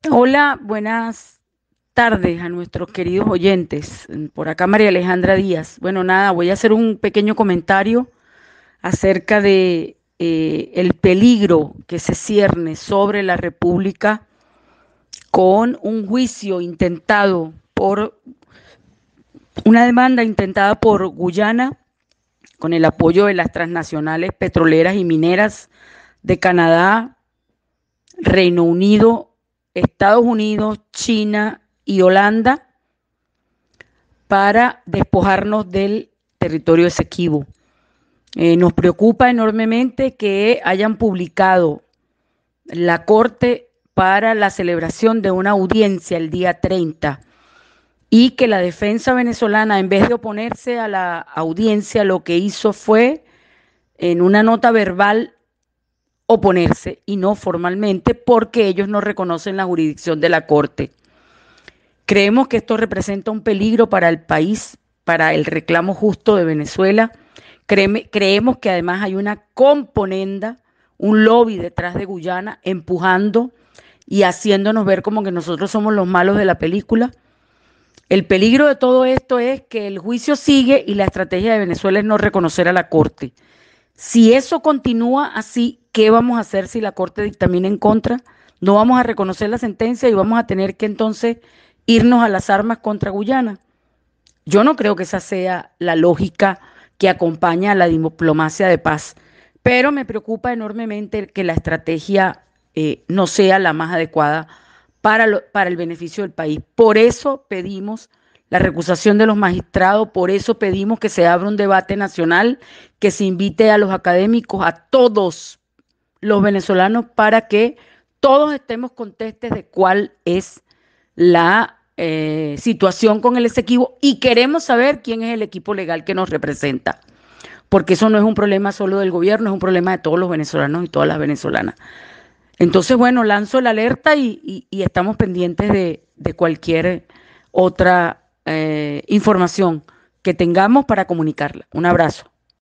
Hola, buenas tardes a nuestros queridos oyentes. Por acá María Alejandra Díaz. Bueno, nada, voy a hacer un pequeño comentario acerca de el peligro que se cierne sobre la República con un juicio intentado por una demanda intentada por Guyana con el apoyo de las transnacionales petroleras y mineras de Canadá, Reino Unido, Estados Unidos, China y Holanda para despojarnos del territorio Esequibo. Nos preocupa enormemente que hayan publicado la Corte para la celebración de una audiencia el día 30 y que la defensa venezolana, en vez de oponerse a la audiencia, lo que hizo fue, en una nota verbal, oponerse y no formalmente porque ellos no reconocen la jurisdicción de la Corte. Creemos que esto representa un peligro para el país, para el reclamo justo de Venezuela. Creemos que además hay una componenda, un lobby detrás de Guyana empujando y haciéndonos ver como que nosotros somos los malos de la película. El peligro de todo esto es que el juicio sigue y la estrategia de Venezuela es no reconocer a la Corte. Si eso continúa así, ¿qué vamos a hacer si la Corte dictamina en contra? No vamos a reconocer la sentencia y vamos a tener que entonces irnos a las armas contra Guyana. Yo no creo que esa sea la lógica que acompaña a la diplomacia de paz, pero me preocupa enormemente que la estrategia no sea la más adecuada para el beneficio del país. Por eso pedimos la recusación de los magistrados, por eso pedimos que se abra un debate nacional, que se invite a los académicos, a todos los venezolanos, para que todos estemos contestes de cuál es la situación con el Esequibo y queremos saber quién es el equipo legal que nos representa, porque eso no es un problema solo del gobierno, es un problema de todos los venezolanos y todas las venezolanas. Entonces, bueno, lanzo la alerta y estamos pendientes de cualquier otra información que tengamos para comunicarla. Un abrazo.